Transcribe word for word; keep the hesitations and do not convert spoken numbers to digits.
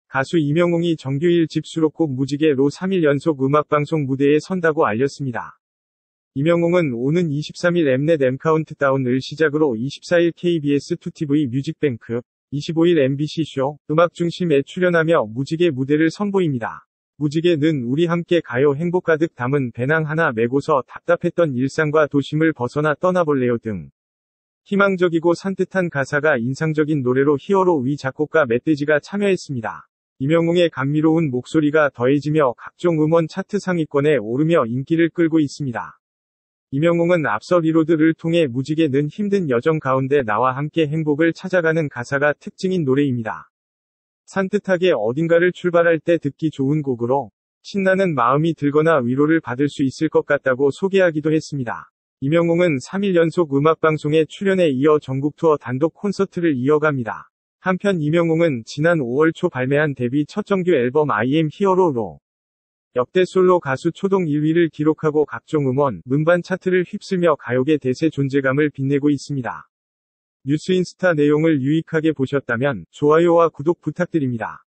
가수 이명웅이 정규 일 집 수록곡 무지개로 삼 일 연속 음악방송 무대에 선다고 알렸습니다. 이명웅은 오는 이십삼 일 엠넷 엠카운트다운을 시작으로 이십사 일 케이비에스 투 티비 뮤직뱅크, 이십오 일 엠비씨 쇼, 음악중심에 출연하며 무지개 무대를 선보입니다. 무지개는 우리 함께 가요 행복 가득 담은 배낭 하나 메고서 답답했던 일상과 도심을 벗어나 떠나볼래요 등 희망적이고 산뜻한 가사가 인상적인 노래로 히어로 위 작곡가 멧돼지가 참여했습니다. 이명웅의 감미로운 목소리가 더해지며 각종 음원 차트 상위권에 오르며 인기를 끌고 있습니다. 이명웅은 앞서 리로드를 통해 무지개는 힘든 여정 가운데 나와 함께 행복을 찾아가는 가사가 특징인 노래입니다. 산뜻하게 어딘가를 출발할 때 듣기 좋은 곡으로 신나는 마음이 들거나 위로를 받을 수 있을 것 같다고 소개하기도 했습니다. 이명웅은 삼 일 연속 음악방송에 출연에 이어 전국 투어 단독 콘서트를 이어갑니다. 한편 이명웅은 지난 오월 초 발매한 데뷔 첫 정규 앨범 I am 히어로로 역대 솔로 가수 초동 일 위를 기록하고 각종 음원, 음반 차트를 휩쓸며 가요계 대세 존재감을 빛내고 있습니다. 뉴스인스타 내용을 유익하게 보셨다면 좋아요와 구독 부탁드립니다.